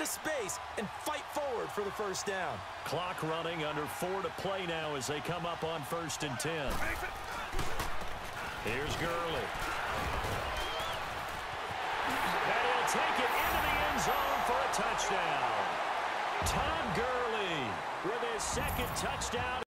of space and fight forward for the first down. Clock running, under 4 to play now as they come up on 1st and 10. Here's Gurley. And he'll take it into the end zone for a touchdown. Todd Gurley with his 2nd touchdown.